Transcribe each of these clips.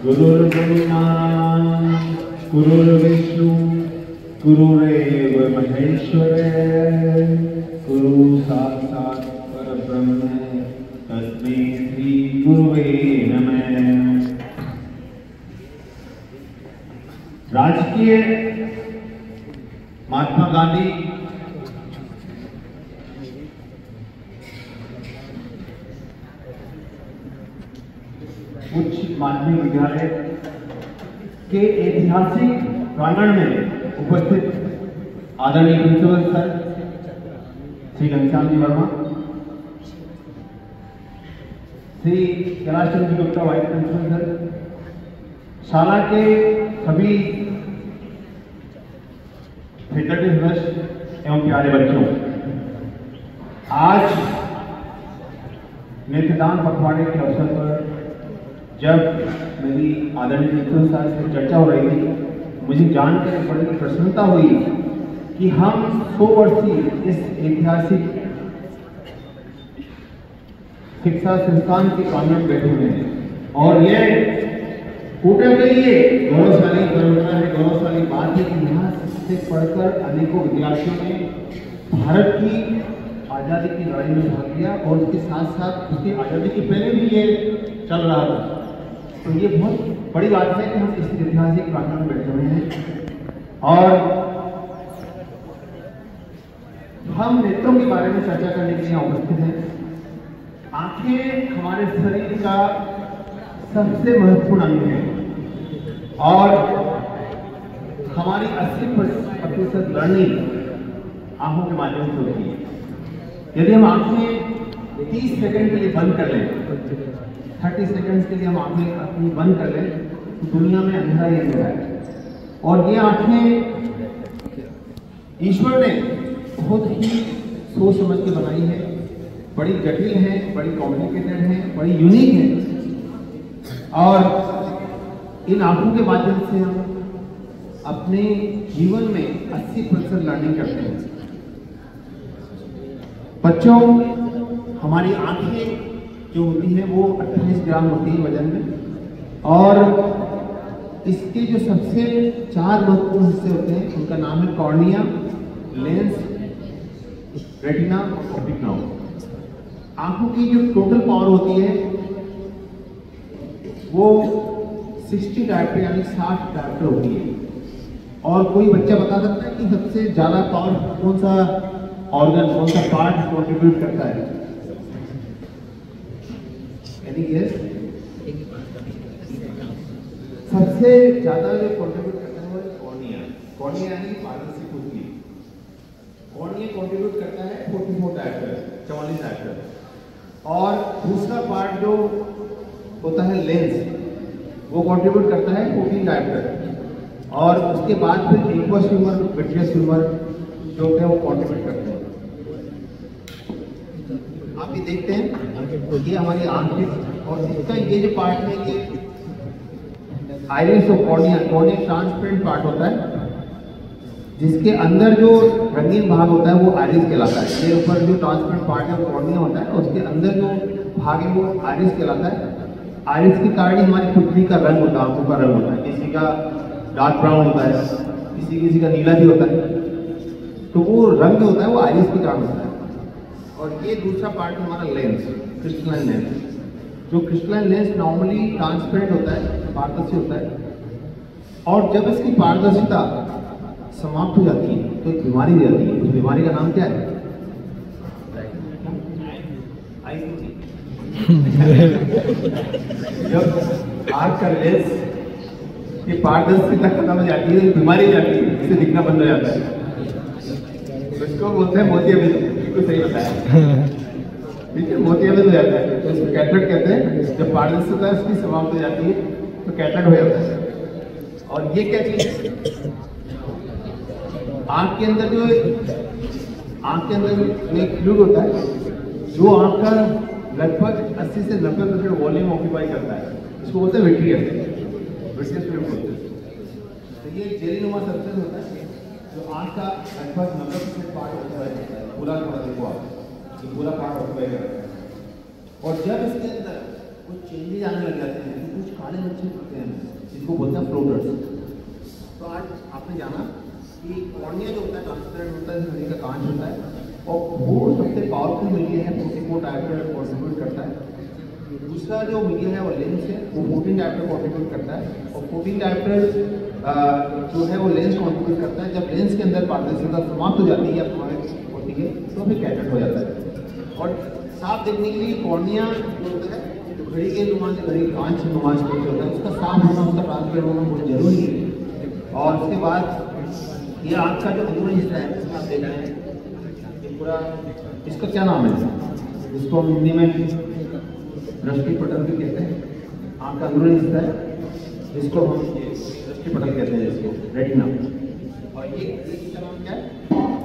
गुरुर्ब्रह्मा गुरुर्विष्णु गुरुरेव महेश्वर गुरु साक्षात् परब्रह्म तस्मै श्री गुरुवे नमः। राजकीय महात्मा गांधी उच्च माध्यमिक विद्यालय के ऐतिहासिक प्रांगण में उपस्थित आदरणीय principal sir Shri Ghanshyam ji Verma, Shri Kailash Chandra ji Gupta vice principal sir, शाला के सभी फैकल्टी सदस्य एवं प्यारे बच्चों, आज नेत्रदान पखवाड़े के अवसर पर जब मेरी आदरणीय प्रिंसिपल साहब से चर्चा हो रही थी, मुझे जानकर बड़ी प्रसन्नता हुई कि हम 100 वर्षीय इस ऐतिहासिक शिक्षा संस्थान के प्रांगण में बैठे हुए हैं और ये कूटे के लिए गौरवशाली परंपरा है, गौरवशाली बात है कि यहाँ से पढ़कर अनेकों विद्यार्थियों ने भारत की आज़ादी की लड़ाई में भाग लिया और उसके साथ साथ उसकी आज़ादी के पहले भी ये चल रहा था। तो ये बहुत बड़ी बात है कि हम इस ऐतिहासिक प्रांगण में बैठे हुए हैं और हम नेत्रों के बारे में चर्चा करने के लिए उपस्थित हैं। आंखें हमारे शरीर का सबसे महत्वपूर्ण अंग है और हमारी 80% लर्निंग आंखों के माध्यम से होती है। यदि हम आंखें 30 सेकंड के लिए बंद कर लें, 30 सेकंड्स के लिए हम आंखें अपनी बंद कर लें तो दुनिया में अंधेरा ही अंधेरा है। और ये आंखें ईश्वर ने बहुत ही सोच समझ के बनाई है, बड़ी जटिल है, बड़ी कॉम्प्लिकेटेड है, बड़ी यूनिक है और इन आंखों के माध्यम से हम अपने जीवन में 80% लर्निंग करते हैं। बच्चों, हमारी आंखें जो होती है वो 28 ग्राम होती है वजन में और इसके जो सबसे 4 महत्वपूर्ण हिस्से होते हैं उनका नाम है कॉर्निया, लेंस, रेटिना और ऑप्टिक नर्व। आंखों की जो टोटल पावर होती है वो 60 डायोप्टर यानी 60 डायोप्टर होती है। और कोई बच्चा बता सकता है कि सबसे ज्यादा पावर कौन सा ऑर्गन, कौन सा पार्ट कंट्रीब्यूट करता है? सबसे ज्यादा जो कंट्रीब्यूट करता है वो कॉर्निया। कॉर्निया यानी पारदर्शी पुतली। कॉर्निया कंट्रीब्यूट करता है 44 डायोप्टर, 44 डायोप्टर। और दूसरा पार्ट जो होता है लेंस, वो कंट्रीब्यूट करता है 14 डायोप्टर। और उसके बाद फिर एक्वस ह्यूमर, विट्रियस ह्यूमर जो होते हैं वो कंट्रीब्यूट करते हैं। आप ये देखते हैं ये हमारी आंखें और इसका ये जो पार्ट है ये आइरिस और कॉर्निया, कॉर्निया ट्रांसपेरेंट पार्ट होता है जिसके अंदर जो रंगीन भाग होता है वो आइरिस कहलाता है। ये ऊपर जो ट्रांसपेरेंट पार्ट है वो कॉर्निया होता है और उसके अंदर जो भाग है वो आइरिस कहलाता है। आइरिस के कारण ही हमारी पुतली का रंग होता है, आंखों का रंग होता है। किसी का डार्क ब्राउन होता है, किसी का नीला भी होता है। तो वो रंग जो होता है वो आइरिस के कारण होता है। और ये दूसरा पार्ट हमारा लेंस, क्रिस्टलाइन लेंस। जो क्रिस्टलाइन लेंस नॉर्मली ट्रांसपेरेंट होता है, पारदर्शी होता है और जब इसकी पारदर्शिता समाप्त हो जाती है तो एक बीमारी हो जाती है। उस बीमारी का नाम क्या है? जब आँख का लेंस की पारदर्शिता खत्म हो जाती है, बीमारी हो जाती है, इससे दिखना बंद हो जाता है। तो इसको बोलते हैं मोतियाबिंद। बिल्कुल सही बताया, ठीक है, मोतियाबिंद हो जाता है तो इसको कैटरेक्ट कहते हैं। जब पारदर्शिता इसकी समाप्त हो जाती है तो कैटरेक्ट हो जाता है। और ये क्या चीज है? आँख के अंदर जो एक फ्लूइड होता है जो आँख का लगभग 80 से 90% वॉल्यूम ऑक्यूपाई करता है। इसको बोलते हैं विट्रियस फ्लूइड बोलते हैं। तो ये जेलीनुमा सब्सटेंस होता है जो आँख का लगभग 90% पार्ट होता है। पूरा देखो आप, ये पूरा पार्ट ऑक्यूपाई करता है। और जब इसके अंदर कुछ चेंजेज आने लग जाते हैं, तो कुछ काले बच्चे होते हैं जिनको बोलते हैं फ्लोटर्स। तो आज आपने जाना कि कॉर्निया जो होता है ट्रांसपेरेंट होता है, हृदय का कांच होता है, और वो सबसे पावरफुल मीडिया है, 44 डायोप्टर कॉन्ट्रीब्यूट करता है। दूसरा जो मीडिया है वो लेंस है, वो 14 डायोप्टर कॉन्ट्रीब्यूट करता है, और 14 डायोप्टर जो है वो लेंस कॉन्ट्रीब्यूट करता है। जब लेंस के अंदर पारदर्शिता समाप्त हो जाती है होती है तो फिर कैटेट हो जाता है। और साफ देखने के लिए कॉर्निया जो होता है, तो घड़ी के नुमा से घड़ी कांच नुमा से होता है, उसका साफ होना, उसका ट्रांसपेरेंट होना बहुत जरूरी है। और उसके बाद ये आँख का जो अंदरूनी हिस्सा है, इसमें आप देख रहे हैं पूरा, इसका क्या नाम है, जिसको हम हिंदी में दृष्टि पटल भी कहते हैं। आँख का अंदरूनी हिस्सा है जिसको हम दृष्टि पटल कहते हैं, जिसको रेटिना। और ये इसका नाम क्या है,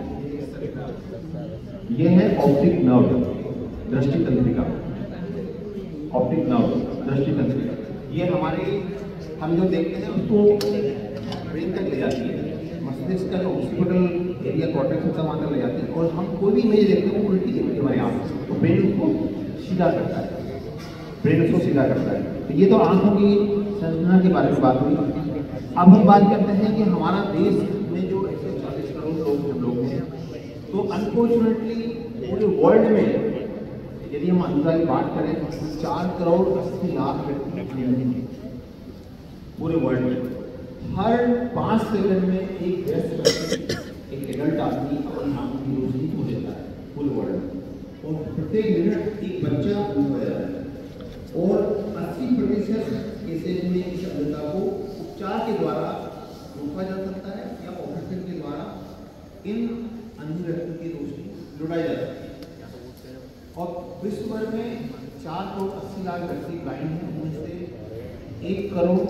ये है ऑप्टिक नर्व, दृष्टि तंत्रिका। ऑप्टिक नर्व, दृष्टि तंत्रिका, ये हमारे हम जो देखते हैं उसको ब्रेन तक ले जाती है, मस्तिष्क का जो ऑक्सीपिटल एरिया कॉर्टेक्स होता है वहाँ तक ले जाती है। और हम कोई भी इमेज देखते हैं वो उल्टी दिखती है हमारे आँख, तो ब्रेन उसको सीधा करता है, ब्रेन उसको सीधा करता है। तो ये तो आँखों की संरचना के बारे में बात हुई। अब हम बात करते हैं कि हमारा देश में जो 140 करोड़ लोग हैं, तो अनफॉर्चुनेटली पूरे वर्ल्ड में यदि हम अंदाजा की बात करें तो 4 करोड़ 80 लाख व्यक्ति हैं पूरे वर्ल्ड में। हर 5 सेकंड में एक वयस्क व्यक्ति, एक एडल्ट आदमी अपनी आँखों की रोशनी खो देता है पूरे वर्ल्ड में, और प्रत्येक मिनट एक बच्चा अंध हो जाता है। और 80% केसेज में इस अंधता को उपचार के द्वारा रोका जा सकता है या ऑपरेशन के द्वारा इन अंध व्यक्तियों की रोशनी जुटाई जा सकती है। और विश्व भर में 4 करोड़ 80 लाख व्यक्ति ब्लाइंड हैं, उनमें से 1 करोड़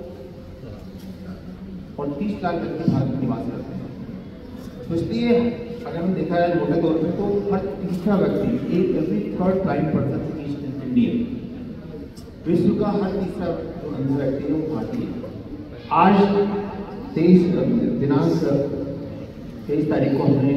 और 30 लाख व्यक्ति भारत में निवास करते हैं। तो इसलिए अगर हम देखा जाए मोटे तौर पे, तो हर तीसरा व्यक्ति, every third blind person is Indian. विश्व का हर तीसरा जो अंध व्यक्ति है वो भारतीय है। आज 23 तारीख को हमने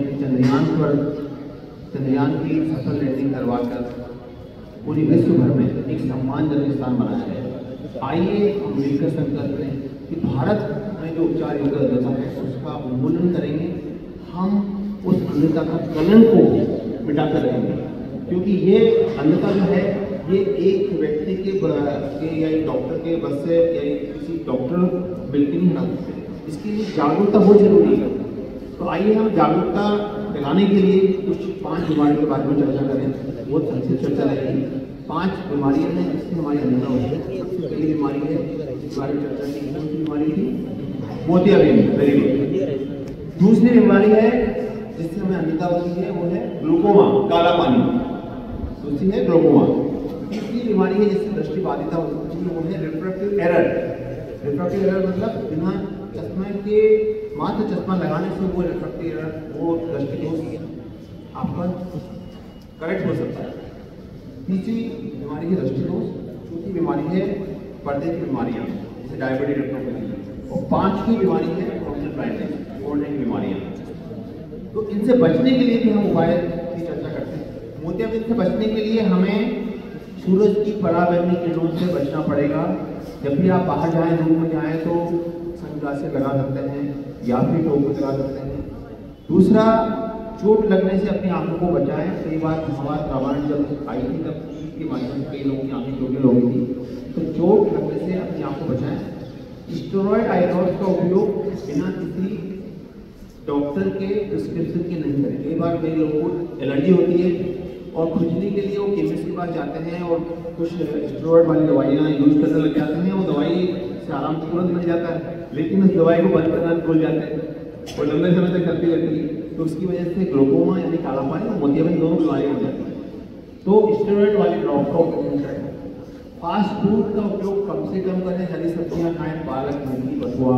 चंद्रयान की सफल लैंडिंग करवाकर पूरी विश्व भर में एक सम्मानजनक स्थान बनाया है। आइए हम मिलकर संकल्प लें कि भारत में जो उपचार योग्य अंधता है उसका उन्मूलन करेंगे, हम उस अंधता का कलंक को मिटाकर रहेंगे। क्योंकि ये अंधता जो है ये एक व्यक्ति के या एक डॉक्टर के बस से या किसी डॉक्टर बिल्कुल नहीं हटा सकते, इसके लिए जागरूकता बहुत जरूरी है। तो आइए हम जागरूकता फैलाने के लिए कुछ 5 बीमारियों के बारे में चर्चा करें। बहुत संक्षिप्त चर्चा रहेगी। 5 बीमारियां हैं जिससे हमारी अंधता होती है। सबसे पहली बीमारी है जिस बारे में चर्चा की, कौन सी बीमारी थी, मोतियाबिंद, वेरी गुड। दूसरी बीमारी है जिससे हमें अंधता होती है, वो है ग्लूकोमा, काला पानी। दूसरी है ग्लूकोमा। तीसरी बीमारी है जिससे दृष्टि बाधिता होती है, वो है रिफ्रैक्टिव एरर। रिफ्रैक्टिव एरर मतलब बिना चश्मे के, मात्र चश्मा लगाने से वो रिफ्रैक्टिव एरर, वो दृष्टि दोष आपका करेक्ट हो सकता है। तीसरी बीमारी है दृष्टि दोष। चौथी बीमारी है पर्दे की बीमारियाँ जैसे डायबिटीज, रेटिनोपैथी। और 5वीं बीमारी है कॉर्नियल ब्लाइंडनेस, ओल्ड एज बीमारियाँ। तो इनसे बचने के लिए भी हम उपाय की चर्चा करते हैं। मोतियाबिंद से बचने के लिए हमें सूरज की पराबैंगनी किरणों से बचना पड़ेगा। जब भी आप बाहर जाएं, धूप में जाएं, तो सनग्लासेस लगा सकते हैं या फिर टोपी लगा सकते हैं। दूसरा, चोट लगने से अपनी आंखों को बचाएं। कई बार हवा रावण जब आई थी तब के माध्यम से कई लोगों की आंखें चोटें हो गई थी, तो चोट लगने से अपनी आंखों को बचाएं। स्टेरॉयड आई ड्रॉप्स का उपयोग बिना किसी डॉक्टर के प्रिस्क्रिप्शन के नहीं करें। कई बार कई लोगों को एलर्जी होती है और खुजली के लिए वो केमिस्ट के पास जाते हैं और कुछ स्टेरॉयड वाली दवाइयाँ यूज करने लग जाते हैं। वो दवाई से आराम तुरंत मिल जाता है, लेकिन उस दवाई को बंद करना भूल जाते हैं और लंबे समय तक चलती रहती है। तो उसकी वजह से ग्लूकोमा यानी काला पानी और मोतियाबिंद दोनों बीमारियाँ हो जाती हैं। तो स्टेरॉयड वाली ड्रॉप का उपयोग करें। फास्ट फूड का उपयोग कम से कम करें। हरी सब्जियाँ खाएं, पालक, मेथी, बथुआ,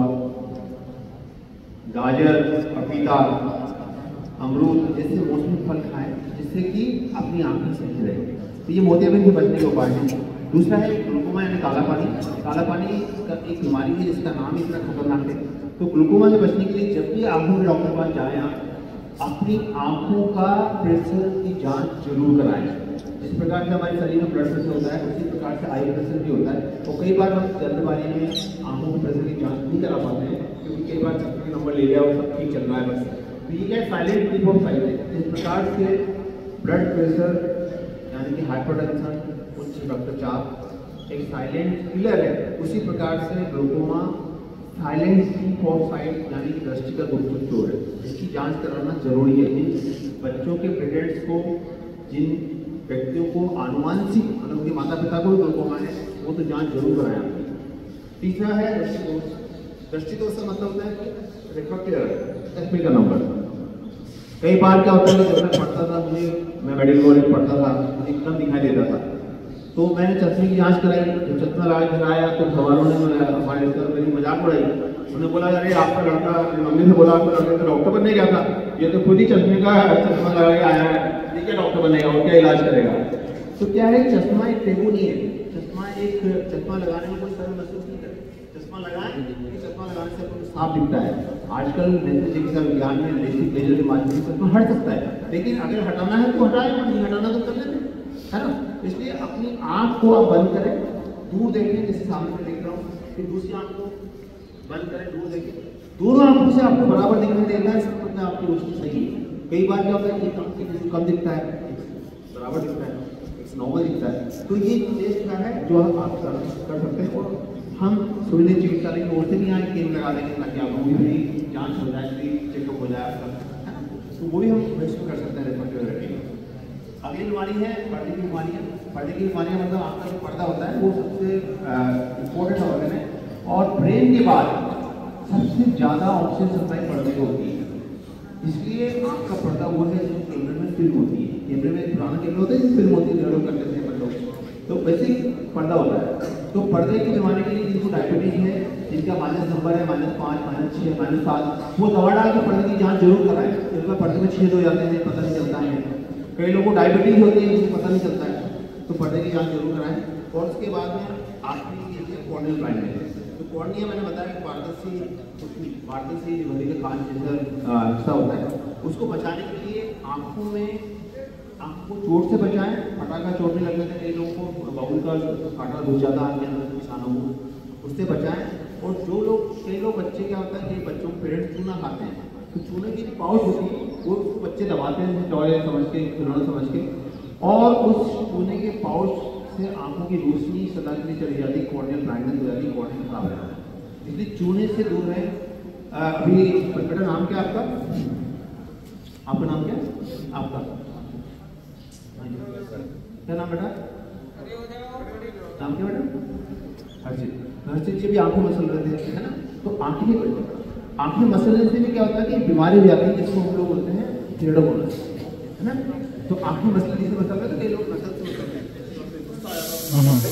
गाजर, पपीता, अमरूद जैसे मौसमी फल खाएं, जिससे कि अपनी आंखें सही रहे। तो ये मोतियाबिंद से बचने के उपाय हैं। दूसरा है ग्लूकोमा यानी काला पानी। काला पानी का एक बीमारी है जिसका नाम इतना खतरनाक है। तो ग्लूकोमा से बचने के लिए जब भी आंखों के डॉक्टर के पास जाएं, आप अपनी आंखों का प्रेशर की जांच जरूर कराएं। जिस प्रकार से हमारे शरीर में ब्लड प्रेशर होता है उसी प्रकार से आई प्रेशर भी होता है। तो कई बार हम जल्दबाजी में आंखों के प्रेशर की जांच नहीं करा पाते हैं, क्योंकि कई बार चश्मे का नंबर ले लिया और सब ठीक चल रहा है बस। तो ये क्या साइलेंट ट्रिप ऑफ साइट है। इस प्रकार से ब्लड प्रेशर यानी कि हाइपरटेंशन, उच्च रक्तचाप एक साइलेंट किलर है। उसी प्रकार से glaucoma silent thief of sight यानी कि दृष्टि का गुप्त चोर है। इसकी जांच कराना जरूरी है। इन बच्चों के पेरेंट्स को, जिन व्यक्तियों को आनुवांशिक मतलब उनके माता पिता को ग्लूकोमा है, वो तो जांच जरूर कराएं आपकी। तीसरा है दृष्टि दोष। दृष्टि दोष का मतलब होता है रिफ्रैक्टिव एरर, चश्मे का नंबर। कई बार क्या होता है कि जब मैं पढ़ता था, मैं मेडिकल कॉलेज पढ़ता था, मुझे एकदम दिखाई देता था, तो मैंने चश्मे की जांच कराई। जब चश्मा लगा कर आया तो सवालों ने हमारे सर मेरी मजाक उड़ाई। उन्होंने बोला अरे आपका लड़का, मेरी मम्मी ने बोला आपका लड़का तो डॉक्टर बनने गया था, ये तो खुद ही चश्मे का चश्मा लगा के आया है, ये क्या डॉक्टर बनेगा और क्या इलाज करेगा। तो क्या है, चश्मा एक टेबू नहीं है। चश्मा लगाने में कोई शर्म महसूस नहीं करे। चश्मा लगाएं, चश्मा लगाने से आपको साफ दिखता है। आजकल नेत्र चिकित्सा विज्ञान में लेसिक लेजर के माध्यम से चश्मा हट सकता है, लेकिन अगर हटाना है तो हटाए, नहीं हटाना तो कर लेते, है ना। इसलिए अपनी आँख को आप बंद करें, दूर देखें, जैसे सामने में देख रहा हूँ, फिर दूसरी आँख को बंद करें, दूर देखें। दोनों आँखों से आपको बराबर दिखाई देना है, इसका मतलब आपकी रोशनी सही है। कई बार क्या होता है कि कम दिखता है, बराबर दिखता है, नॉर्मल दिखता है। तो ये टेस्ट क्या है जो आप कर सकते हैं। और हम सुविधा चिकित्सालय की ओर से भी यहाँ केंद्र लगा देंगे ताकि आप लोगों की जाँच हो जाए, फ्री चेकअप हो जाए आपका, है ना। तो वो भी हम महसूस कर सकते हैं रिफ्रैक्टिव एरर की। अगली बीमारी है पर्दे की बीमारियाँ। पर्दे की बीमारियाँ मतलब आपका जो पर्दा होता है वो सबसे इम्पोर्टेंट ऑर्गन है, और ब्रेन के बाद सबसे ज़्यादा ऑक्सीजन सप्लाई पर्दे को होती है। इसलिए आपका पर्दा वो है जो कैमरे में फिल्म होती है। कैमरे में पुराना कैमरा होता है, फिल्म होती है, डेवलप कर लेते हैं अपन लोग, तो वैसे पर्दा होता है। तो पर्दे की बीमारी के लिए जिनको डायबिटीज है, जिनका माइनस नंबर है, -5, -6, -7, वो दवा डाल के पर्दे की जाँच जरूर कराएं। क्योंकि पर्दे में छेद हो जाते हैं, पता नहीं चलता है। कई लोगों को डायबिटीज होती है, जिनको पता नहीं चलता है, तो पर्दे की जाँच जरूर कराएं। और उसके बाद में आखिरी चीज़ है कॉर्नियल ब्लाइंडनेस। तो कॉर्निया मैंने बताया कि पारदर्शी झिल्ली के कांच जैसा हिस्सा होता है, उसको बचाने के लिए आँखों में आपको चोट से बचाएं। फटाका चोट नहीं लगने दें, कई लोगों को बबूल का कांटा घुस जाता है आँख के अंदर, किसानों को, उससे बचाएं। और कई लोग बच्चे क्या होता है कि बच्चों को पेरेंट्स चूना खाते हैं, तो चूने की पाउच होती है वो उसको बच्चे दबाते हैं टॉय समझ के, खिलौना समझ के, और उस चूने के पाउच से आंखों की रोशनी सदा के लिए चली जाती है, कॉर्नियल ब्लाइंडनेस हो जाती है, कॉर्निया खराब हो जाता है। इसलिए चूने से दूर रहें। अभी बेटा नाम क्या आपका? आपका नाम क्या? आपका क्या नाम बेटा? नाम क्या बेटा? हर्षित जी भी आंखें मसल रहे थे, है ना। तो आंखें मसलने से भी क्या होता है कि बीमारी हो जाती है, जिसको हम लोग बोलते हैं टेरोडोमोनास, है ना। तो आंखें मसलने से मसल रहे तो कई लोग मसल से मसल हैं।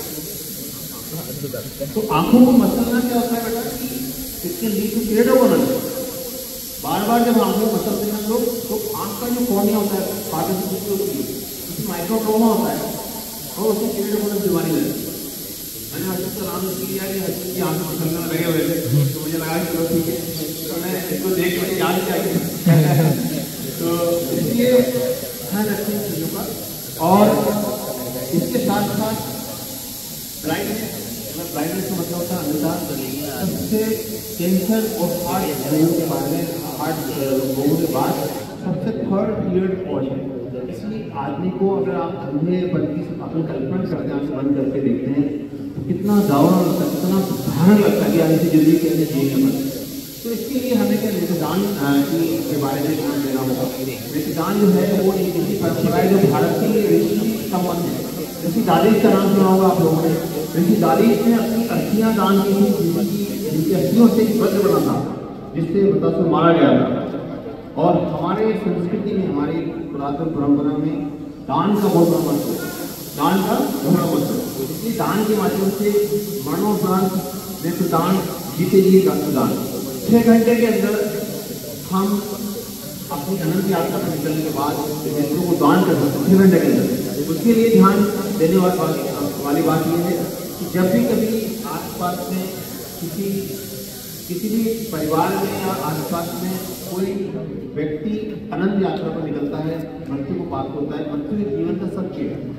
तो आंखों को मसलना क्या होता है बेटा कि इसके लिए तो टेरोडोमोनास बार बार जब आंखों को मसलते हैं हम लोग, तो आंख का जो कॉर्निया होता है, पार्टिसिपेट होती है, उसमें माइक्रोट्रोमा होता है, और उसकी टेरोडोमोनास बीमारी लगती है। मैंने हर्षित का नाम लिया कि हर्षित की आंखें मसलने लगे हुए थे, तो मुझे लगा कि चलो ठीक है, तो मैं इसको देख के याद किया। तो इसलिए ध्यान रखें चीज़ों का। और इसके साथ साथ ब्लाइंडनेस का मतलब होता है अंधता। सबसे कैंसर और हार्ट रोगों के बारे में, हार्ट रोगों के बाद सबसे थर्ड पीरियड कॉज है। इसलिए आदमी को अगर आप अंधे बल्कि अपनी कल्पना करते हैं, आंखें बंद करके देखते हैं, तो कितना दावा लगता है, कितना साधारण लगता है कि आगे से जल्दी कैसे जिएंगे अपन। तो इसके लिए हमें क्या नेत्रदान के बारे में ध्यान देना होगा। नेत्रदान जो है वो एक ऐसी परंपरा है जो भारत की ऋषि संबंध है। ऋषि दालीज का नाम सुना होगा आप लोगों ने। ऋषि दालीज ने अपनी अस्थियां दान की थी, जिनकी अस्थियों से एक वज्र बना था, जिससे बतासुर मारा गया था। और हमारे संस्कृति में, हमारी पुरातन परंपरा में दान का बहुत बड़ा महत्व है। दान का बड़ा महत्व है। इसलिए दान के माध्यम से मरणोपरांत नेत्रदान, जीते जी रक्तदान, 6 घंटे के अंदर हम अपनी अनंत यात्रा पर निकलने के बाद नेत्रों को दान कर सकते हैं 6 घंटे के अंदर। उसके लिए ध्यान देने वाली बात यह है कि जब भी कभी आसपास में किसी भी परिवार में या आसपास में कोई व्यक्ति अनंत यात्रा पर निकलता है, मृत्यु को पार होता है, मृत्यु एक जीवन का सत्य है।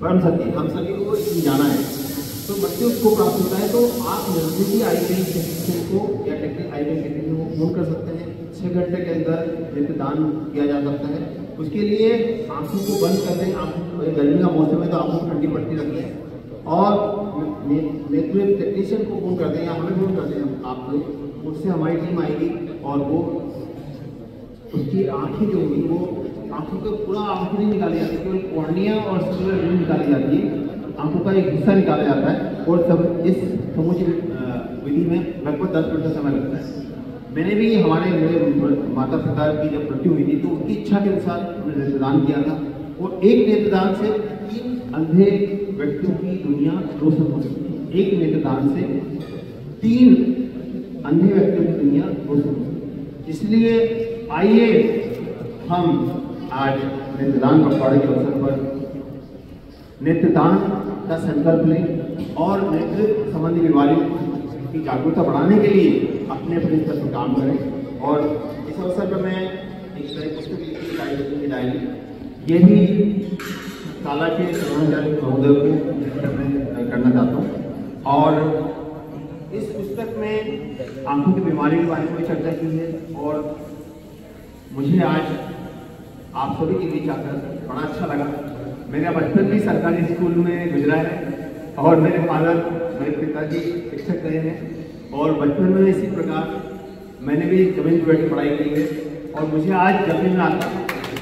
परम सत्य हम सभी को जाना है, तो मृत्यु को प्राप्त होता है। तो आप नजदीकी आई गई टेक्नीशियन को या टेक्निक आई गई टेक्नीशियन को फोन कर सकते हैं। 6 घंटे के अंदर नेत्रदान किया जा सकता है। उसके लिए आंखों को बंद कर दें। आंखों, गर्मी का मौसम है तो आंखों को ठंडी पट्टी रखें और नेत्र टेक्नीशियन को फोन कर दें या हमें फोन कर दें आपको, उससे हमारी टीम आएगी और वो उसकी आँखें जो होगी वो आँखों का पूरा आँखें नहीं निकाली जाती, केवल कॉर्निया और सर्कुलर रिंग निकाली जाती है। आँखों का एक हिस्सा निकाला जाता है और सब इस समूची विधि में लगभग 10 मिनट का समय लगता है। मैंने भी मेरे माता पिता की जब मृत्यु हुई थी तो उनकी इच्छा के अनुसार हमने नेत्रदान किया था और एक नेत्रदान से 3 अंधे व्यक्तियों की दुनिया रोशन हो सकती है। एक नेत्रदान से 3 अंधे व्यक्तियों की दुनिया रोशन हो सकती है। इसलिए आइए हम आज नेत्रदान पखवाड़े के अवसर पर नेत्रदान का संकल्प लें और नेत्र संबंधी बीमारियों की जागरूकता बढ़ाने के लिए अपने स्तर पर काम करें। और इस अवसर पर मैं एक नई पुस्तक लिखी की डायरी, ये भी साला के सर्वाचार्य महोदय को करना चाहता हूँ। और इस पुस्तक में आंखों की बीमारी के बारे में चर्चा की है और मुझे आज आप सभी के बीच आकर बड़ा अच्छा लगा। मेरा बचपन भी सरकारी स्कूल में गुजरा है और मेरे पिताजी शिक्षक रहे हैं और बचपन में इसी प्रकार मैंने भी जमीन पर बैठ पढ़ाई की है और मुझे आज जमीन में आता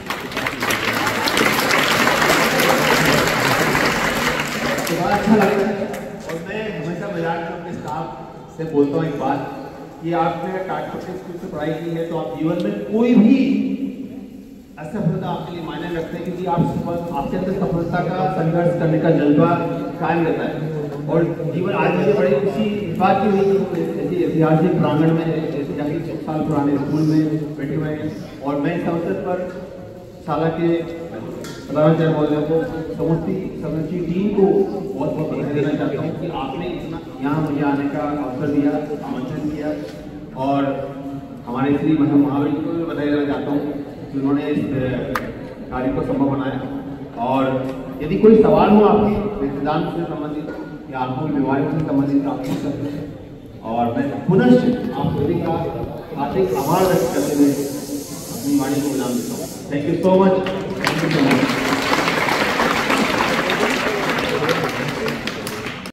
तो बड़ा अच्छा लगता है। और मैं हमेशा मजाक में अपने स्टाफ से बोलता हूँ एक बात कि आपने टाटपट्टी स्कूल से पढ़ाई की है तो आप जीवन में कोई भी असफलता आपके लिए मायने रखते हैं, क्योंकि आपके अंदर सफलता का संघर्ष करने का जज्बा कायम रहता है। और जीवन आज मुझे बड़ी खुशी इस बात की हुई ऐसे ऐतिहासिक प्रांगण में ऐसे जाके 100 साल पुराने स्कूल में बैठे हुए हैं और मैं इस अवसर पर साला के प्रधानाचार्य महोदय को समूची टीम को बहुत बहुत बधाई देना चाहता हूँ कि आपने इतना यहाँ मुझे आने का अवसर दिया, आमंत्रण किया। और हमारे श्री महावीर जी को भी बधाई देना चाहता हूँ जिन्होंने इस कार्य को संभव बनाया। और यदि कोई सवाल हो आपके नेत्रदान से संबंधित या आंखों की बीमारियों से संबंधित आप पूछ सकते हैं। और मैं पुनः आप सभी का हार्दिक आभार व्यक्त करते हुए अपनी वाणी को विराम देता हूँ। Thank you so much.